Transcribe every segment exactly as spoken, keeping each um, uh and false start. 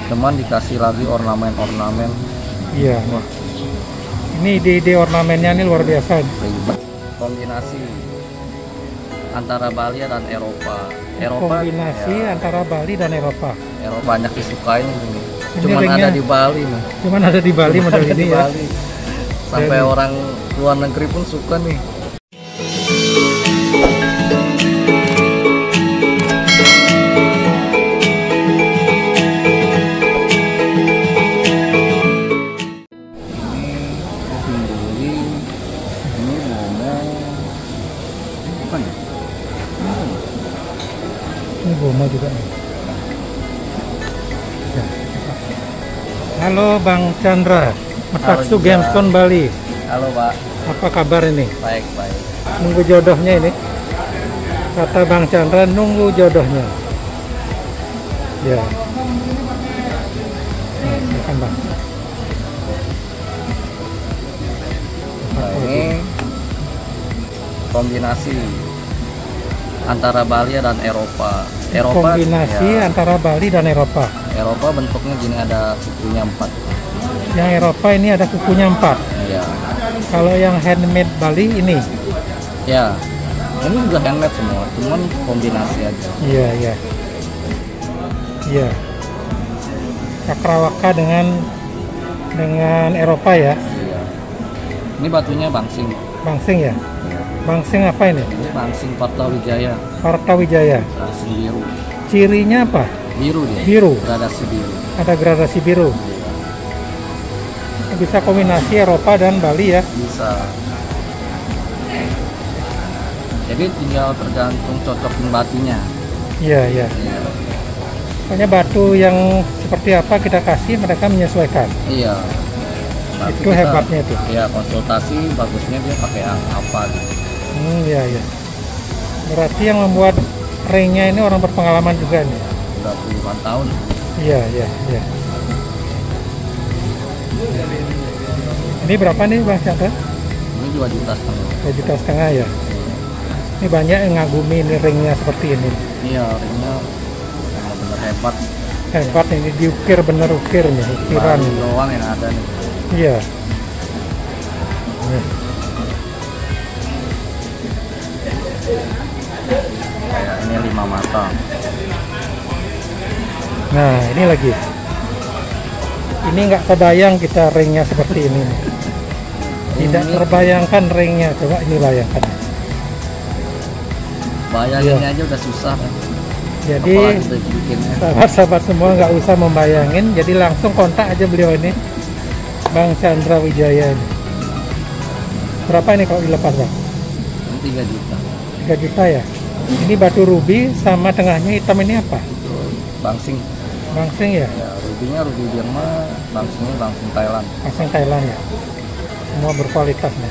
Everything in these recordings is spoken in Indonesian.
Cuman dikasih lagi ornamen-ornamen. Iya. Wah, Ini ide-ide ornamennya nih luar biasa. ribet. Kombinasi antara Bali dan Eropa. Eropa Kombinasi ya, antara Bali dan Eropa. Eropa banyak disukain ini. Ini Cuman ringnya ada di Bali nih. Cuman ada di Bali Cuman model ada ini di ya. Bali. Sampai Dan- orang luar negeri pun suka nih. Ini ini momo bukan ya? Ini Boma juga nih. Ya. Halo Bang Chandra, Metaksu juga. Gemstone Bali. Halo Pak, Apa kabar ini? baik baik. Nunggu jodohnya ini. Kata Bang Chandra nunggu jodohnya. Ya. Nah, silakan Bang. Nah, ini kombinasi antara Bali dan Eropa. Eropa Kombinasi ya, antara Bali dan Eropa. Eropa bentuknya gini, ada kukunya empat. Yang Eropa ini ada kukunya empat. Ya, Kalau yang handmade Bali ini, ya. Ini juga handmade semua, cuman kombinasi aja. iya iya, iya. Cakrawala dengan dengan Eropa ya, Iya. Ini batunya bangsing. Bangsing ya. Bangsing apa ini? Ini bangsing Partawijaya, Partawijaya. bangsing biru. Cirinya apa? Biru dia. Biru. Gradasi biru. Ada gradasi biru. Bisa kombinasi Eropa dan Bali ya. Bisa. Jadi tinggal tergantung cocokin batunya. Iya iya. Iya. Pokoknya batu yang seperti apa kita kasih, mereka menyesuaikan. Iya. Tapi Itu hebatnya itu. Iya, konsultasi bagusnya dia pakai yang apa gitu. Hmm, iya iya. Berarti yang membuat ringnya ini orang berpengalaman juga nih. Udah puluhan tahun. Iya iya iya. Ini berapa nih Bang Chandra? Ini dua juta setengah. dua juta setengah ya. Ini banyak yang ngagumi ini ringnya seperti ini. Iya, ringnya benar-benar hebat. Hebat ini diukir bener ukir nih, ukiran. Baru doang yang ada nih. Iya. Nih. Kayak ini lima mata. Nah ini lagi. Ini nggak kebayang kita ringnya seperti ini. Tidak Ini terbayangkan ringnya. Coba ini bayangkan. bayanginnya Iya. aja udah susah kan. Jadi Apalagi udah bikinnya. sahabat-sahabat semua nggak usah membayangin. Jadi langsung kontak aja beliau ini, Bang Chandra Wijaya ini. Berapa ini kalau dilepas Bang? Ini tiga juta. tiga juta ya. Ini batu ruby sama tengahnya hitam ini apa? Bangsing. Bangsing ya. Ya, rubinya ruby Birma, bangsingnya bangsing Thailand. Bangsing Thailand ya. Semua berkualitas nih.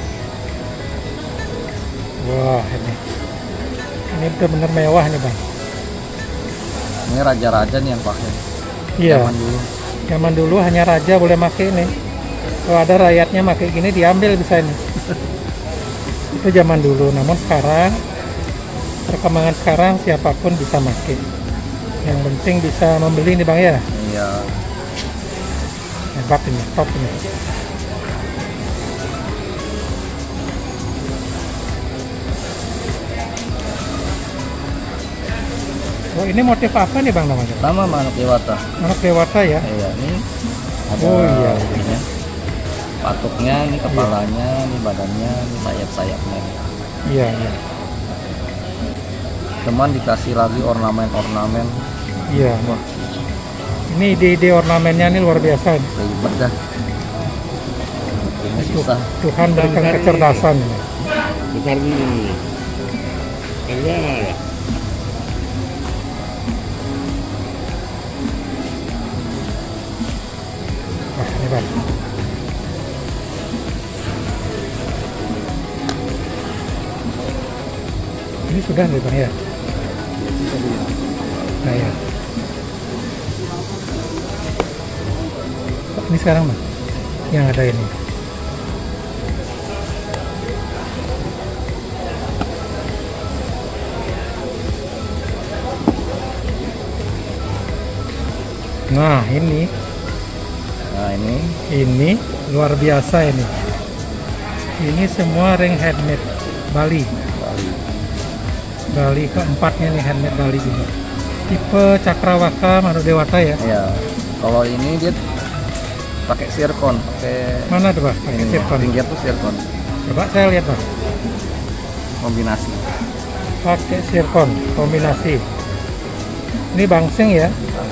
Wah ini. Ini benar-benar mewah nih Bang. Ini raja-raja nih yang pakai. Iya. Zaman dulu. Zaman dulu hanya raja boleh pakai ini. Kalau ada rakyatnya pakai gini diambil bisa ini. Itu zaman dulu. Namun sekarang perkembangan sekarang siapapun bisa pakai. Yang penting bisa membeli nih Bang ya. Iya. Hebat ini, top ini. Oh ini motif apa nih Bang namanya? Sama Manuk Dewata. Anak Dewata ya? Iya, ini ada Oh, iya. ininya. Patuknya, ini kepalanya, ini badannya, ini sayap-sayapnya. Iya iya. Cuman dikasih lagi ornamen-ornamen. Iya. Wah. Ini ide-ide ornamennya ini luar biasa. Ribet dah. Ini susah. Tuhan berikan kecerdasan ini. Besar ini. Enggak ya? Wah ini Bang. Ini sudah nih Bang ya? Nah ya. Ini sekarang Bang yang ada ini. Nah ini, Nah ini ini luar biasa ini. Ini semua ring handmade Bali. Bali. Bali keempatnya nih handmade Bali juga. Tipe Cakrawaka Manu Dewata ya. Ya, kalau ini dia pakai zircon, pakai Mana tuh Pak? Pakai ini, zircon. pinggir tuh zircon, Coba saya lihat Pak. kombinasi. Pakai zircon kombinasi. Ini bangseng ya.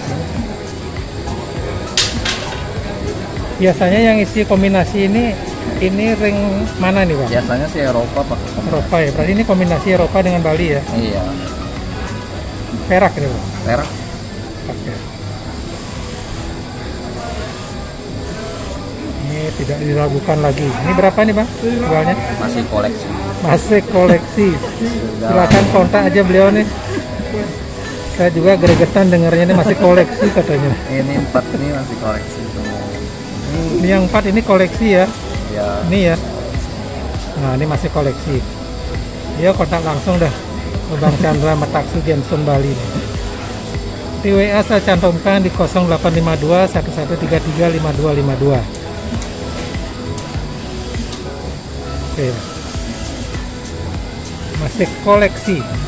Biasanya yang isi kombinasi ini ini ring mana nih Pak? Biasanya sih Eropa pakai kombinasi. Eropa ya. Berarti ini kombinasi Eropa dengan Bali ya. Iya, Perak ini Pak. perak. Oke. Ini tidak diragukan lagi. Ini berapa nih Bang? Jualnya? Masih koleksi. Masih koleksi. Sudah Silakan kontak aja beliau nih. Saya juga gregetan dengarnya ini masih koleksi katanya. ini empat ini masih koleksi semua. Ini Ini yang empat ini koleksi ya. ya Ini ya. Nah ini masih koleksi. Dia kontak langsung dah ke Bang Chandra Metaksu Gensun Bali. Di W A saya cantumkan di nol delapan lima dua satu satu tiga tiga lima dua lima dua. Oke. Masih koleksi.